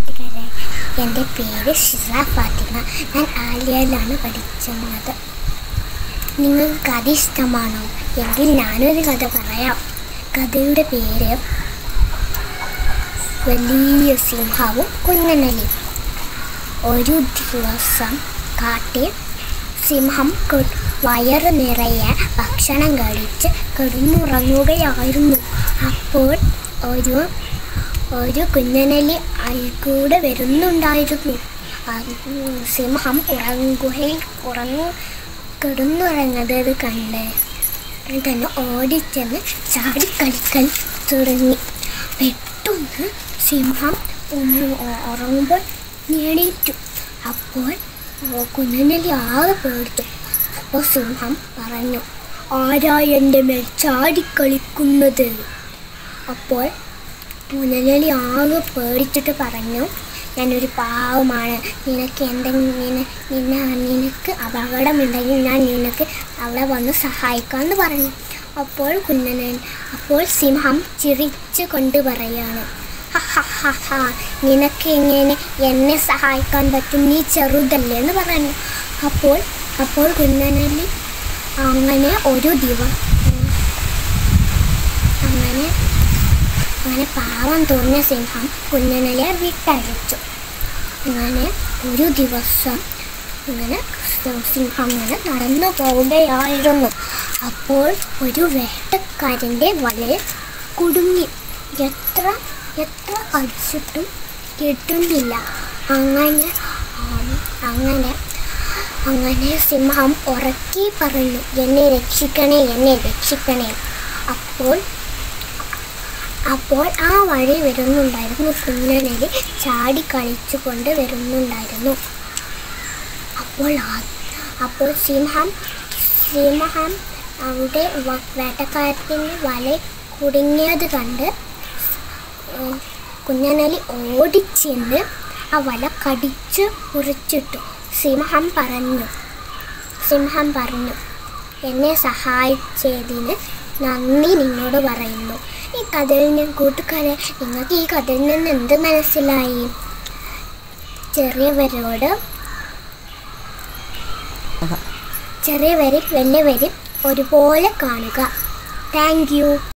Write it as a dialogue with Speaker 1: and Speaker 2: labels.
Speaker 1: കൂട്ടുകാരെ, എൻ്റെ പേര് ഷിസ ഫാത്തിമ. ഞാൻ ആലിയയിലാണ് പഠിക്കുന്നത്. നിങ്ങൾക്ക് കഥ ഇഷ്ടമാണോ? എങ്കിൽ ഞാനൊരു കഥ പറയാം. കഥയുടെ പേര് വലിയ സിംഹവും കുഞ്ഞനലിയും. ഒരു ദിവസം കാട്ടിൽ സിംഹം വയറ് നിറയെ ഭക്ഷണം കഴിച്ച് കിടന്നുറങ്ങുകയായിരുന്നു. അപ്പോൾ ഒരു കുഞ്ഞനലി കൂടെ വരുന്നുണ്ടായിരുന്നു. സിംഹം ഗുഹയിൽ കിടന്നുറങ്ങുന്നത് കണ്ട് തന്നെ ഓടിച്ചെന്ന് ചാടിക്കളിക്കാൻ തുടങ്ങി. പെട്ടെന്ന് സിംഹം ഉറങ്ങുമ്പോൾ എണീറ്റു. അപ്പോൾ കുഞ്ഞനലി ആകെ പേടിച്ചു. അപ്പോൾ സിംഹം പറഞ്ഞു, ആരാ എൻ്റെ മേൽ ചാടിക്കളിക്കുന്നത്? അപ്പോൾ കുഞ്ഞനലി ആകെ പേടിച്ചിട്ട് പറഞ്ഞു, ഞാനൊരു പാവമാണ്. നിനക്ക് അപകടമുണ്ടെങ്കിൽ ഞാൻ നിനക്ക് അവിടെ വന്ന് സഹായിക്കാമെന്ന് പറഞ്ഞു. അപ്പോൾ സിംഹം ചിരിച്ചു കൊണ്ട് പറയാണ്, നിനക്ക് എങ്ങനെ എന്നെ സഹായിക്കാൻ പറ്റും? നീ ചെറുതല്ലേ എന്ന് പറഞ്ഞു. അപ്പോൾ കുഞ്ഞനലി അങ്ങനെ പാവം തോന്നിയ സിംഹം കുഞ്ഞനലിയെ വിട്ടയച്ചു. അങ്ങനെ ഒരു ദിവസം സിംഹം നടന്നു പോവുകയായിരുന്നു. അപ്പോൾ ഒരു വേട്ടക്കാരൻ്റെ വലയിൽ കുടുങ്ങി. എത്ര അടിച്ചിട്ടും കിട്ടുന്നില്ല. അങ്ങനെ സിംഹം ഉറക്കി പറഞ്ഞു, എന്നെ രക്ഷിക്കണേ. അപ്പോൾ ആ വഴി വരുന്നുണ്ടായിരുന്നു കുഞ്ഞനലി ചാടിക്കളിച്ചു കൊണ്ട് വരുന്നുണ്ടായിരുന്നു. അപ്പോൾ സിംഹം അവിടെ വേട്ടക്കാരത്തിൻ്റെ വല കുടുങ്ങിയത് കണ്ട് കുഞ്ഞനലി ഓടിച്ചെന്ന് ആ വല കടിച്ച് മുറിച്ചിട്ടു. സിംഹം പറഞ്ഞു, എന്നെ സഹായിച്ചതിന് നന്ദി നിന്നോട് പറയുന്നു. ഈ കഥയിൽ നിന്ന് കൂട്ടുകാരെ, നിങ്ങൾക്ക് ഈ കഥയിൽ നിന്ന് എന്ത് മനസ്സിലായി? ചെറിയ വരി വലിയ വരി ഒരുപോലെ കാണുക. Thank U.